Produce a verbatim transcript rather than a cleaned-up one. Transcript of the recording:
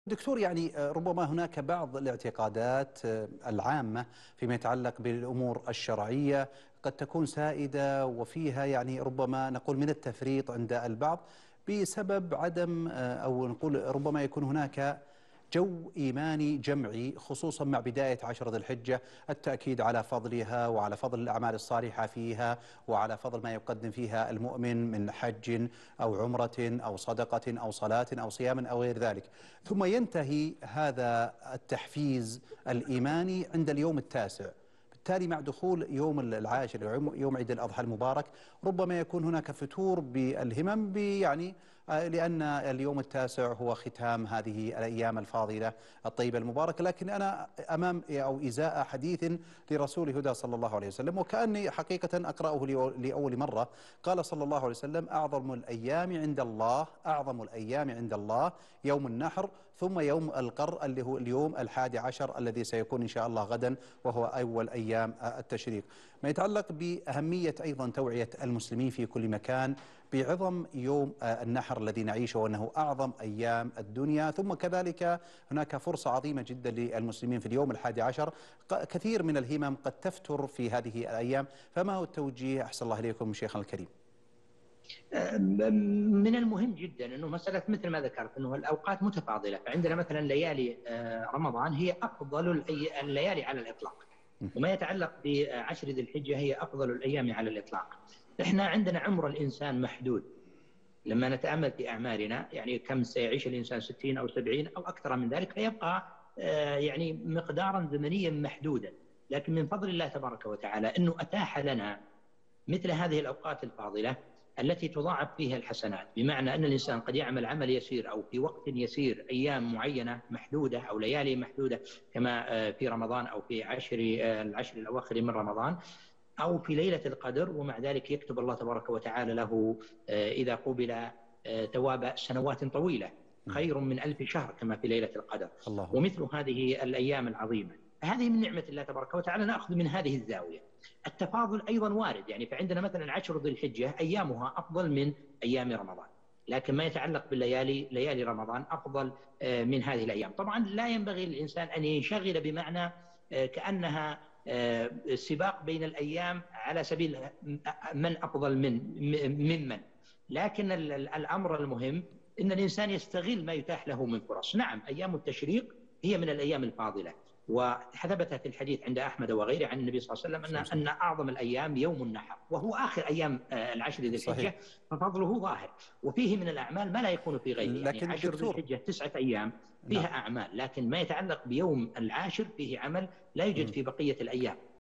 دكتور، يعني ربما هناك بعض الاعتقادات العامة فيما يتعلق بالأمور الشرعية قد تكون سائدة، وفيها يعني ربما نقول من التفريط عند البعض بسبب عدم، أو نقول ربما يكون هناك جو إيماني جمعي، خصوصا مع بداية عشر ذي الحجة، التأكيد على فضلها وعلى فضل الأعمال الصالحة فيها وعلى فضل ما يقدم فيها المؤمن من حج أو عمرة أو صدقة أو صلاة أو صيام أو غير ذلك. ثم ينتهي هذا التحفيز الإيماني عند اليوم التاسع. بالتالي مع دخول يوم العاشر، يوم عيد الأضحى المبارك، ربما يكون هناك فتور بالهمم، يعني لأن اليوم التاسع هو ختام هذه الأيام الفاضلة الطيبة المباركة. لكن أنا أمام أو إزاء حديث لرسول هدى صلى الله عليه وسلم، وكأني حقيقة أقرأه لأول مرة. قال صلى الله عليه وسلم: أعظم الأيام عند الله أعظم الأيام عند الله يوم النحر، ثم يوم القر اللي هو اليوم الحادي عشر الذي سيكون إن شاء الله غدا، وهو أول أيام التشريق. ما يتعلق بأهمية أيضا توعية المسلمين في كل مكان بعظم يوم النحر الذي نعيشه، وأنه أعظم أيام الدنيا. ثم كذلك هناك فرصة عظيمة جدا للمسلمين في اليوم الحادي عشر. كثير من الهمم قد تفتر في هذه الأيام، فما هو التوجيه أحسن الله إليكم شيخنا الكريم؟ من المهم جدا أنه مسألة مثل ما ذكرت أنه الأوقات متفاضلة. فعندنا مثلا ليالي رمضان هي أفضل الليالي على الإطلاق، وما يتعلق بعشر ذي الحجة هي أفضل الأيام على الإطلاق. إحنا عندنا عمر الإنسان محدود. لما نتأمل في أعمارنا، يعني كم سيعيش الإنسان، ستين أو سبعين أو أكثر من ذلك، فيبقى يعني مقدارا زمنيا محدودا. لكن من فضل الله تبارك وتعالى أنه أتاح لنا مثل هذه الأوقات الفاضلة التي تضاعف فيها الحسنات، بمعنى أن الإنسان قد يعمل عمل يسير أو في وقت يسير، أيام معينة محدودة أو ليالي محدودة، كما في رمضان أو في عشر العشر الأواخر من رمضان أو في ليلة القدر، ومع ذلك يكتب الله تبارك وتعالى له إذا قبل ثواب سنوات طويلة خير من ألف شهر كما في ليلة القدر. الله. ومثل هذه الأيام العظيمة هذه من نعمة الله تبارك وتعالى، نأخذ من هذه الزاوية. التفاضل أيضا وارد، يعني فعندنا مثلا عشر ذي الحجة أيامها أفضل من أيام رمضان، لكن ما يتعلق بالليالي، ليالي رمضان أفضل من هذه الأيام. طبعا لا ينبغي للإنسان أن ينشغل بمعنى كأنها سباق بين الأيام على سبيل من أفضل من ممن، لكن الأمر المهم أن الإنسان يستغل ما يتاح له من فرص. نعم، أيام التشريق هي من الأيام الفاضلة، وثبت في الحديث عند أحمد وغيره عن النبي صلى الله عليه وسلم أن أن أعظم الأيام يوم النحر، وهو آخر أيام العشر ذي الحجة، ففضله ظاهر. وفيه من الأعمال ما لا يكون في غيره، يعني عشر ذي الحجة تسعة أيام فيها أعمال، لكن ما يتعلق بيوم العاشر فيه عمل لا يوجد في بقية الأيام.